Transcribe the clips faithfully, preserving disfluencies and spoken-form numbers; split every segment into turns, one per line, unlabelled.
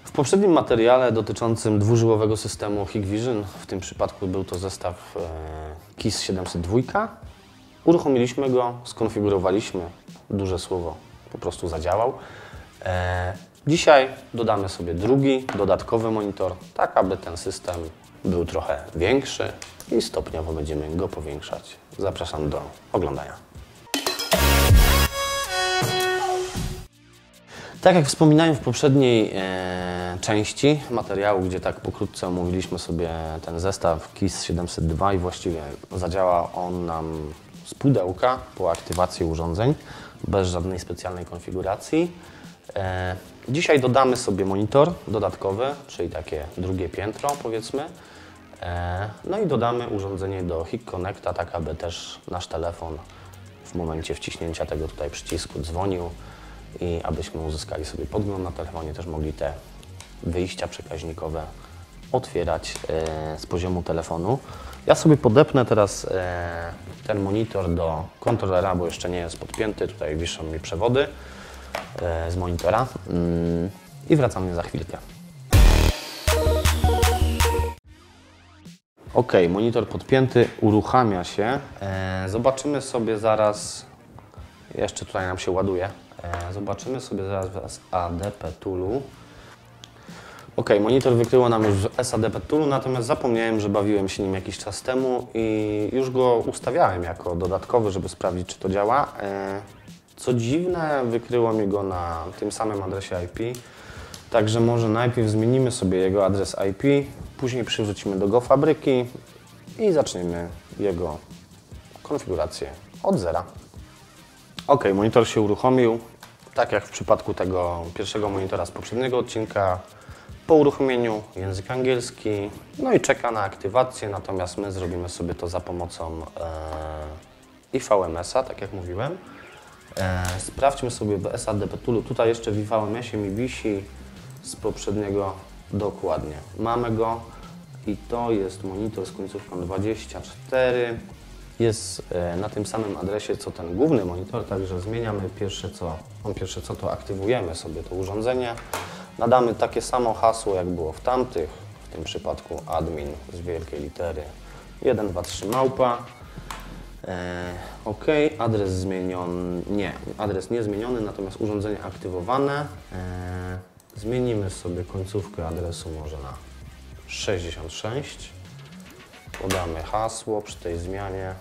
W poprzednim materiale dotyczącym dwużyłowego systemu Hikvision, w tym przypadku był to zestaw e, KIS siedemset dwa, uruchomiliśmy go, skonfigurowaliśmy, duże słowo, po prostu zadziałał. E, dzisiaj dodamy sobie drugi, dodatkowy monitor, tak aby ten system był trochę większy i stopniowo będziemy go powiększać. Zapraszam do oglądania. Tak jak wspominałem w poprzedniej e, części materiału, gdzie tak pokrótce omówiliśmy sobie ten zestaw KIS siedemset dwa i właściwie zadziała on nam z pudełka po aktywacji urządzeń, bez żadnej specjalnej konfiguracji. E, dzisiaj dodamy sobie monitor dodatkowy, czyli takie drugie piętro powiedzmy. E, no i dodamy urządzenie do HikConnecta, tak aby też nasz telefon w momencie wciśnięcia tego tutaj przycisku dzwonił i abyśmy uzyskali sobie podgląd na telefonie, też mogli te wyjścia przekaźnikowe otwierać e, z poziomu telefonu. Ja sobie podepnę teraz e, ten monitor do kontrolera, bo jeszcze nie jest podpięty. Tutaj wiszą mi przewody e, z monitora mm, i wracamy za chwilkę. Ok, monitor podpięty, uruchamia się. E, zobaczymy sobie zaraz, jeszcze tutaj nam się ładuje. Zobaczymy sobie zaraz w S A D P Toolu. Ok, monitor wykryło nam już w S A D P Toolu, natomiast zapomniałem, że bawiłem się nim jakiś czas temu i już go ustawiałem jako dodatkowy, żeby sprawdzić, czy to działa. Co dziwne, wykryło mi go na tym samym adresie I P, także może najpierw zmienimy sobie jego adres I P, później przywrócimy do go fabryki i zaczniemy jego konfigurację od zera. Ok, monitor się uruchomił. Tak jak w przypadku tego pierwszego monitora z poprzedniego odcinka, po uruchomieniu język angielski, no i czeka na aktywację, natomiast my zrobimy sobie to za pomocą e, I V M S a, tak jak mówiłem. E, sprawdźmy sobie w S A D P Toolu, tutaj jeszcze w I V M S ie mi wisi z poprzedniego dokładnie. Mamy go i to jest monitor z końcówką dwadzieścia cztery. Jest na tym samym adresie co ten główny monitor, także zmieniamy pierwsze co, no pierwsze co to aktywujemy sobie to urządzenie. Nadamy takie samo hasło jak było w tamtych, w tym przypadku admin z wielkiej litery jeden dwa trzy małpa. E, ok, adres zmieniony, nie, adres nie zmieniony, natomiast urządzenie aktywowane. E, zmienimy sobie końcówkę adresu może na sześćdziesiąt sześć. Podamy hasło przy tej zmianie.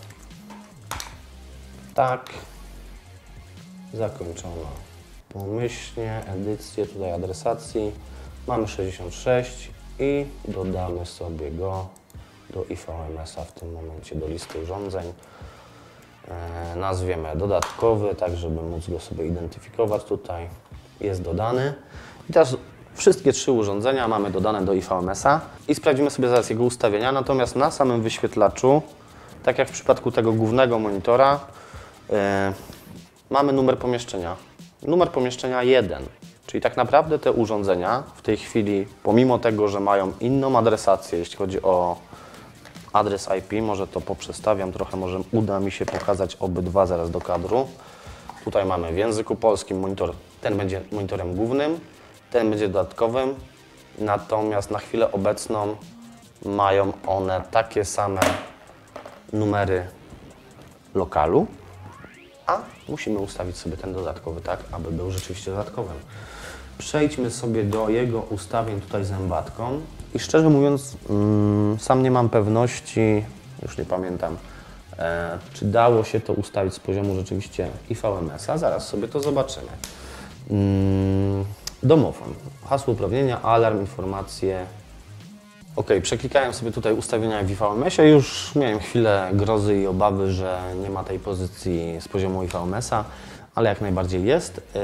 Tak. Zakończono pomyślnie edycję tutaj adresacji. Mamy sześćdziesiąt sześć i dodamy sobie go do I V M S a w tym momencie do listy urządzeń. E, nazwiemy dodatkowy, tak żeby móc go sobie identyfikować tutaj. Jest dodany. I teraz wszystkie trzy urządzenia mamy dodane do I V M S a i sprawdzimy sobie zaraz jego ustawienia, natomiast na samym wyświetlaczu, tak jak w przypadku tego głównego monitora, yy, mamy numer pomieszczenia. Numer pomieszczenia jeden, czyli tak naprawdę te urządzenia w tej chwili, pomimo tego, że mają inną adresację, jeśli chodzi o adres I P, może to poprzestawiam trochę, może uda mi się pokazać obydwa zaraz do kadru. Tutaj mamy w języku polskim monitor, ten będzie monitorem głównym, ten będzie dodatkowym, natomiast na chwilę obecną mają one takie same numery lokalu, a musimy ustawić sobie ten dodatkowy tak, aby był rzeczywiście dodatkowym. Przejdźmy sobie do jego ustawień tutaj zębatką i szczerze mówiąc mm, sam nie mam pewności, już nie pamiętam, e, czy dało się to ustawić z poziomu rzeczywiście I V M S a, zaraz sobie to zobaczymy. Mm, Domofon, hasło uprawnienia, alarm, informacje. Ok, przeklikałem sobie tutaj ustawienia w I V M S ie, już miałem chwilę grozy i obawy, że nie ma tej pozycji z poziomu I V M S a, ale jak najbardziej jest. Yy,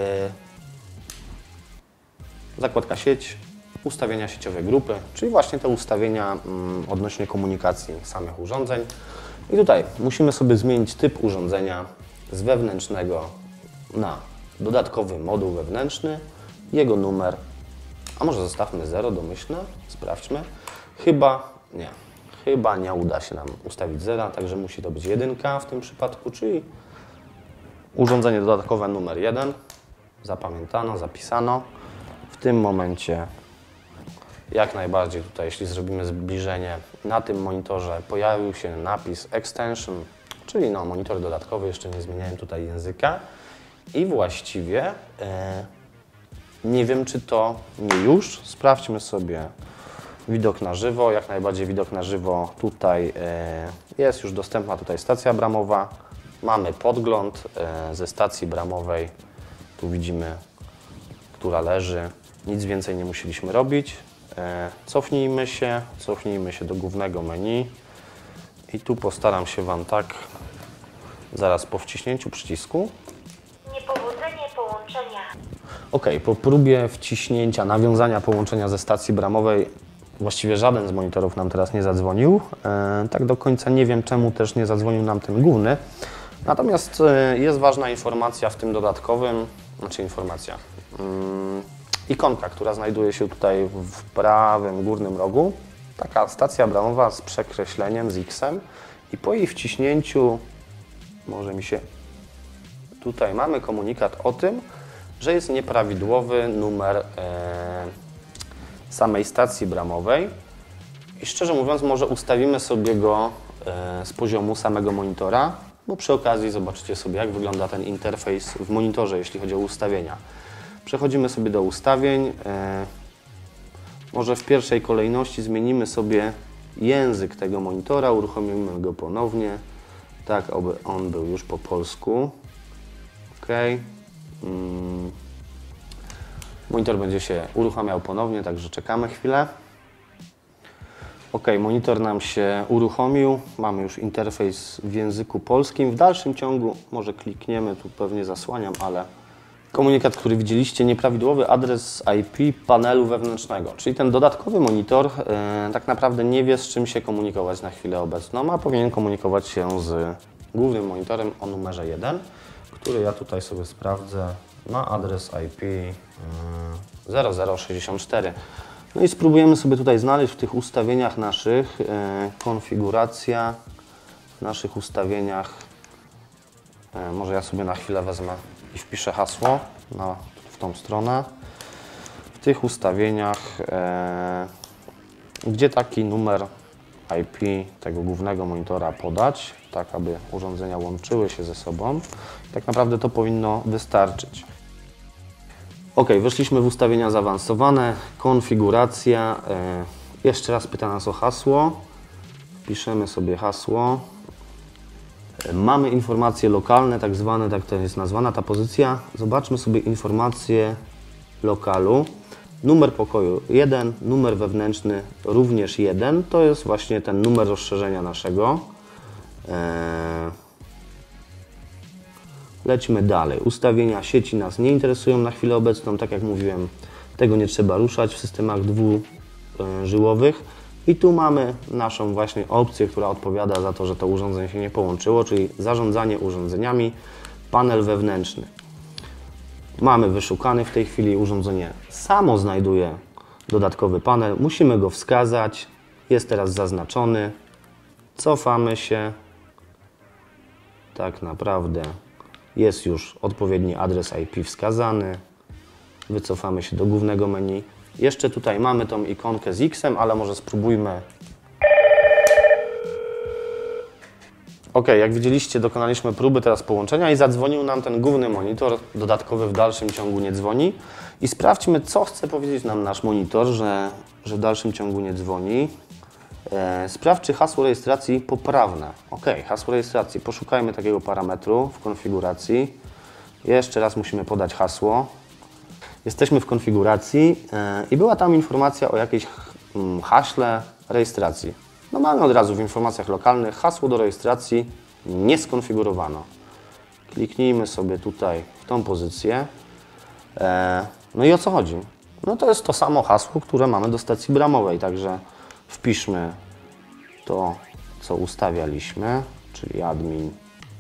zakładka sieć, ustawienia sieciowej grupy, czyli właśnie te ustawienia mm, odnośnie komunikacji samych urządzeń. I tutaj musimy sobie zmienić typ urządzenia z wewnętrznego na dodatkowy moduł wewnętrzny, jego numer, a może zostawmy zero, domyślne, sprawdźmy. Chyba nie, chyba nie uda się nam ustawić zera, także musi to być jedynka w tym przypadku, czyli urządzenie dodatkowe numer jeden. Zapamiętano, zapisano. W tym momencie Jak najbardziej tutaj, jeśli zrobimy zbliżenie, na tym monitorze pojawił się napis Extension, czyli no, monitor dodatkowy, jeszcze nie zmieniałem tutaj języka. I właściwie e, nie wiem, czy to nie już. Sprawdźmy sobie widok na żywo. Jak najbardziej widok na żywo. Tutaj e, jest już dostępna tutaj stacja bramowa. Mamy podgląd e, ze stacji bramowej. Tu widzimy, która leży. Nic więcej nie musieliśmy robić. E, cofnijmy się, cofnijmy się do głównego menu. I tu postaram się Wam tak, zaraz po wciśnięciu przycisku.
Niepowodzenie połączenia.
Ok, po próbie wciśnięcia, nawiązania połączenia ze stacji bramowej, właściwie żaden z monitorów nam teraz nie zadzwonił. E, tak do końca nie wiem, czemu też nie zadzwonił nam ten główny. Natomiast e, jest ważna informacja w tym dodatkowym, znaczy informacja, mm, ikonka, która znajduje się tutaj w prawym górnym rogu. Taka stacja bramowa z przekreśleniem, z X-em i po jej wciśnięciu może mi się... Tutaj mamy komunikat o tym, że jest nieprawidłowy numer e, samej stacji bramowej i szczerze mówiąc może ustawimy sobie go e, z poziomu samego monitora, bo przy okazji zobaczycie sobie, jak wygląda ten interfejs w monitorze, jeśli chodzi o ustawienia. Przechodzimy sobie do ustawień. E, może w pierwszej kolejności zmienimy sobie język tego monitora, uruchomimy go ponownie, tak aby on był już po polsku. OK. Hmm. Monitor będzie się uruchamiał ponownie, także czekamy chwilę. OK, monitor nam się uruchomił. Mamy już interfejs w języku polskim. W dalszym ciągu może klikniemy, tu pewnie zasłaniam, ale komunikat, który widzieliście, nieprawidłowy adres I P panelu wewnętrznego. Czyli ten dodatkowy monitor e, tak naprawdę nie wie, z czym się komunikować na chwilę obecną, a powinien komunikować się z głównym monitorem o numerze jeden, który ja tutaj sobie sprawdzę, ma adres I P zero zero sześćdziesiąt cztery. No i spróbujemy sobie tutaj znaleźć w tych ustawieniach naszych, e, konfiguracja, w naszych ustawieniach, e, może ja sobie na chwilę wezmę i wpiszę hasło na, w tą stronę. W tych ustawieniach, e, gdzie taki numer I P tego głównego monitora podać, tak aby urządzenia łączyły się ze sobą. Tak naprawdę to powinno wystarczyć. OK, weszliśmy w ustawienia zaawansowane, konfiguracja. E, jeszcze raz pyta nas o hasło. Wpiszemy sobie hasło. E, mamy informacje lokalne, tak zwane, tak to jest nazwana ta pozycja. Zobaczmy sobie informacje lokalu. Numer pokoju jeden, numer wewnętrzny również jeden. To jest właśnie ten numer rozszerzenia naszego. E, Lecimy dalej. Ustawienia sieci nas nie interesują na chwilę obecną. Tak jak mówiłem, tego nie trzeba ruszać w systemach dwużyłowych. I tu mamy naszą właśnie opcję, która odpowiada za to, że to urządzenie się nie połączyło, czyli zarządzanie urządzeniami, panel wewnętrzny. Mamy wyszukany w tej chwili, urządzenie samo znajduje dodatkowy panel. Musimy go wskazać. Jest teraz zaznaczony. Cofamy się. Tak naprawdę jest już odpowiedni adres I P wskazany. Wycofamy się do głównego menu. Jeszcze tutaj mamy tą ikonkę z X-em, ale może spróbujmy. OK, jak widzieliście, dokonaliśmy próby teraz połączenia i zadzwonił nam ten główny monitor. Dodatkowy w dalszym ciągu nie dzwoni. I sprawdźmy, co chce powiedzieć nam nasz monitor, że, że w dalszym ciągu nie dzwoni. E, sprawdź, czy hasło rejestracji poprawne. OK, hasło rejestracji. Poszukajmy takiego parametru w konfiguracji. Jeszcze raz musimy podać hasło. Jesteśmy w konfiguracji e, i była tam informacja o jakiejś mm, haśle rejestracji. No mamy od razu w informacjach lokalnych hasło do rejestracji nie skonfigurowano. Kliknijmy sobie tutaj w tą pozycję. E, no i o co chodzi? No to jest to samo hasło, które mamy do stacji bramowej, także wpiszmy to, co ustawialiśmy, czyli admin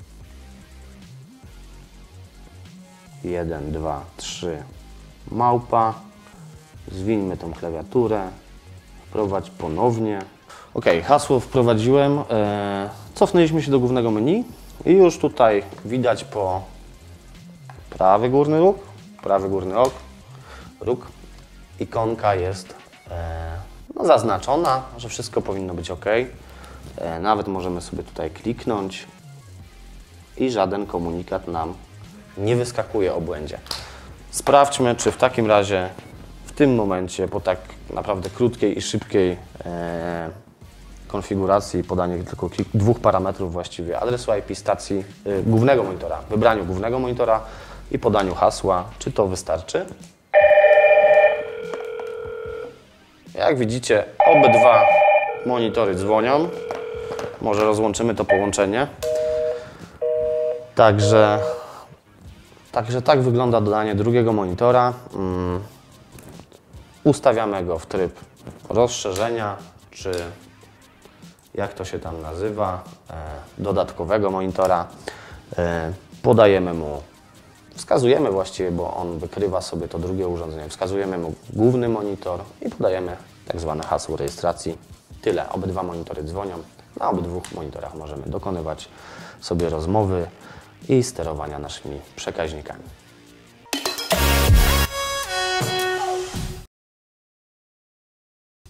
jeden, dwa, trzy małpa. Zwińmy tą klawiaturę, wprowadź ponownie. OK, hasło wprowadziłem, e, cofnęliśmy się do głównego menu i już tutaj widać po prawy górny róg, prawy górny róg, róg ikonka jest e, no, zaznaczona, że wszystko powinno być ok. E, nawet możemy sobie tutaj kliknąć i żaden komunikat nam nie wyskakuje o błędzie. Sprawdźmy, czy w takim razie w tym momencie, po tak naprawdę krótkiej i szybkiej e, konfiguracji, podanie tylko kilku, dwóch parametrów właściwie, adresu I P stacji y, głównego monitora, wybraniu głównego monitora i podaniu hasła, czy to wystarczy. Jak widzicie, obydwa monitory dzwonią. Może rozłączymy to połączenie. Także, także tak wygląda dodanie drugiego monitora. Um, ustawiamy go w tryb rozszerzenia, czy jak to się tam nazywa, e, dodatkowego monitora. E, podajemy mu, wskazujemy właściwie, bo on wykrywa sobie to drugie urządzenie, wskazujemy mu główny monitor i podajemy tak zwane hasło rejestracji. Tyle, obydwa monitory dzwonią. Na obydwu monitorach możemy dokonywać sobie rozmowy i sterowania naszymi przekaźnikami.